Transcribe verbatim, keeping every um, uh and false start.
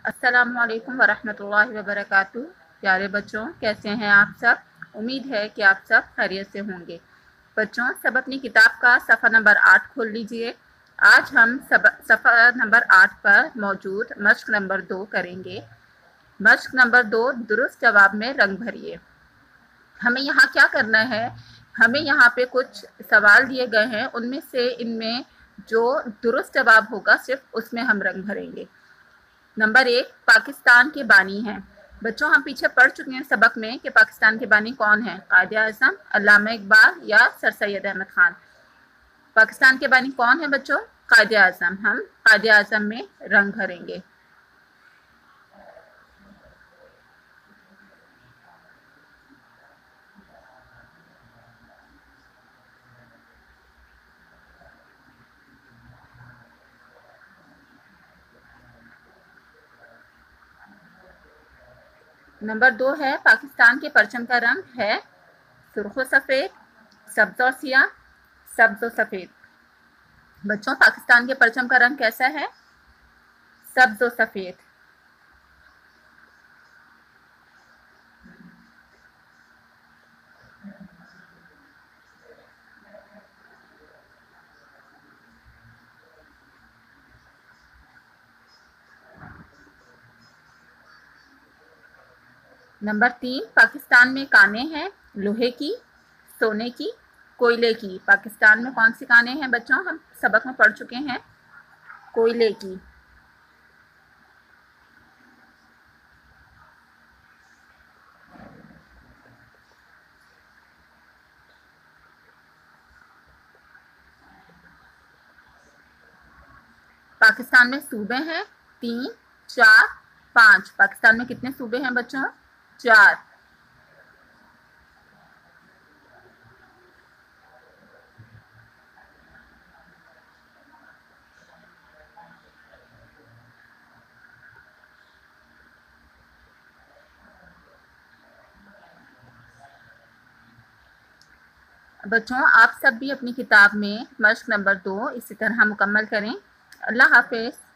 अस्सलामुअलैकुम वरहमतुल्लाहि वबरकातुहू। प्यारे बच्चों, कैसे हैं आप सब? उम्मीद है कि आप सब खैरियत से होंगे। बच्चों, सब अपनी किताब का सफ़ा नंबर आठ खोल लीजिए। आज हम सब सफ़ा नंबर आठ पर मौजूद मश्क नंबर दो करेंगे। मश्क नंबर दो, दुरुस्त जवाब में रंग भरिए। हमें यहाँ क्या करना है, हमें यहाँ पे कुछ सवाल दिए गए हैं, उनमें से इनमें जो दुरुस्त जवाब होगा सिर्फ उसमें हम रंग भरेंगे। नंबर एक, पाकिस्तान के बानी हैं। बच्चों, हम पीछे पढ़ चुके हैं सबक में कि पाकिस्तान के बानी कौन है, कायदे आज़म, अल्लामा इकबाल या सर सैयद अहमद खान। पाकिस्तान के बानी कौन है बच्चों? कायदे आज़म। हम कायदे आज़म में रंग भरेंगे। नंबर दो है, पाकिस्तान के परचम का रंग है सुर्ख सफ़ेद, सब्ज और सियाह, सब्ज और सफ़ेद। बच्चों, पाकिस्तान के परचम का रंग कैसा है? सब्ज और सफ़ेद। नंबर तीन, पाकिस्तान में कानें हैं लोहे की, सोने की, कोयले की। पाकिस्तान में कौन सी कानें हैं बच्चों? हम सबक में पढ़ चुके हैं, कोयले की। पाकिस्तान में सूबे हैं तीन, चार, पाँच। पाकिस्तान में कितने सूबे हैं बच्चों? चार। बच्चों, आप सब भी अपनी किताब में मश्क नंबर दो इसी तरह मुकम्मल करें। अल्लाह हाफिज़।